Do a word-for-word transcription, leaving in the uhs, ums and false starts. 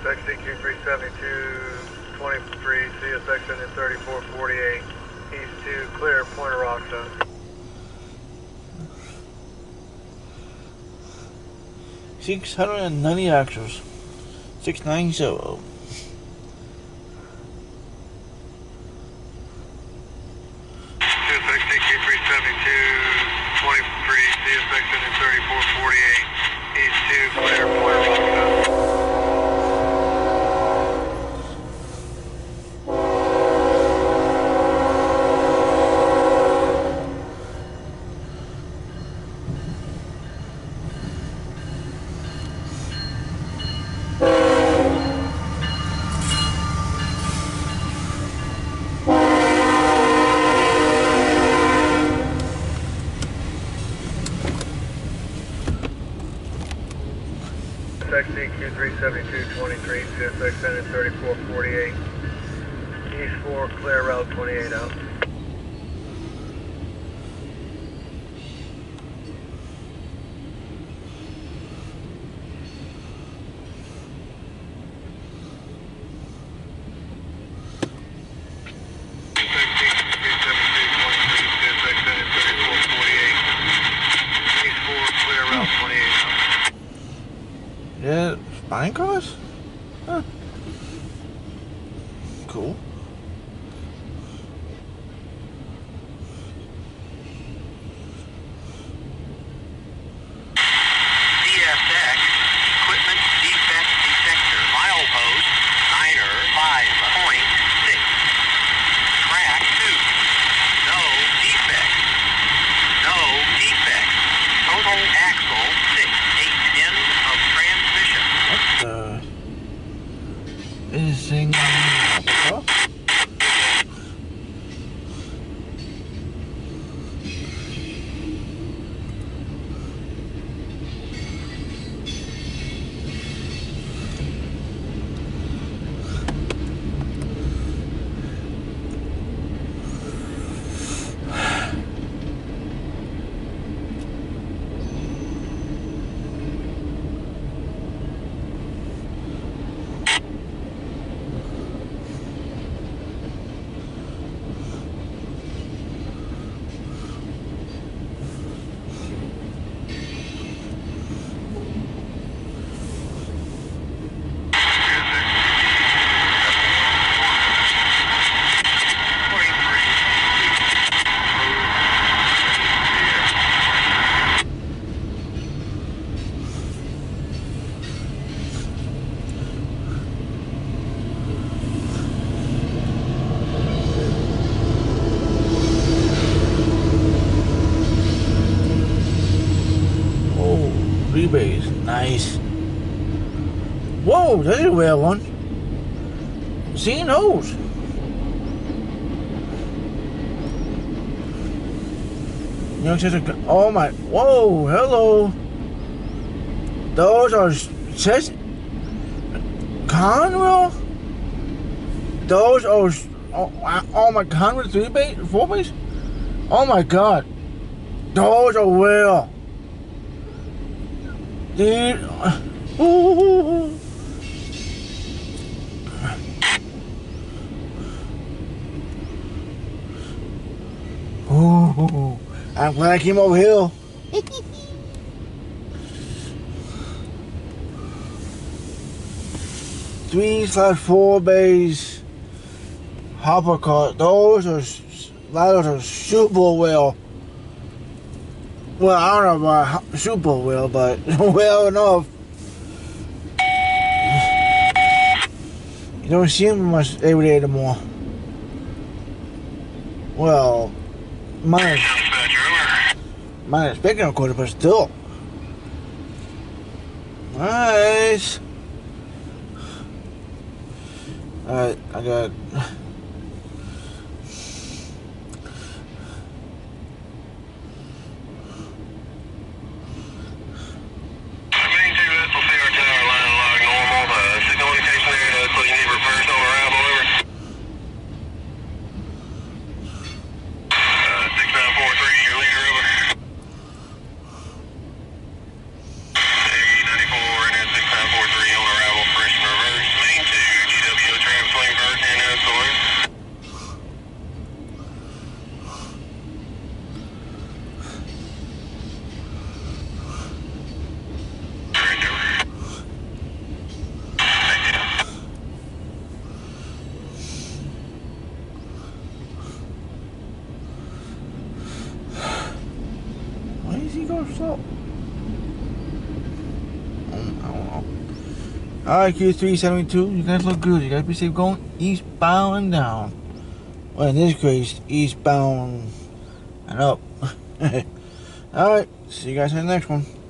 S X Q three seventy-two twenty-three, C S X engine thirty-four forty-eight, east two, clear, Point of Rocks up. six hundred ninety axles. six ninety. C S X Q three seventy-two twenty-three, C S X engine thirty-four forty-eight, east two, clear, Point of Rocks up. Q three seventy-two twenty-three, C S X engine thirty-four forty-eight, east four, clear, route twenty-eight out. Yeah, spine cross? Huh. Cool. C S X Equipment Defect Detector. Milepost niner five point six. Track two. No defect. No defect. Total axle six. Eight end of transmission. What the? Is this thing on the Freebase, nice. Whoa, that's a rare one. Seeing those. Young sister, oh my, whoa, hello. Those are, says, Conrail? Those are, oh, oh my, Conrail three base, four base? Oh my god. Those are rare. Dude, ooh. Ooh. I'm glad I came over here. Three slash four bays hopper car. Those are ladders are super well. Well, I don't know about super well, but well enough. You don't see them much every day anymore. Well, mine is, mine is bigger, of course, but still. Nice. Alright, I got. eight ninety-four and then six nine four three on arrival, fresh and reverse. up? I don't know. Alright, Q three seventy-two, you guys look good. You guys be safe going eastbound and down. Well, in this case, eastbound and up. Alright, see you guys in the next one.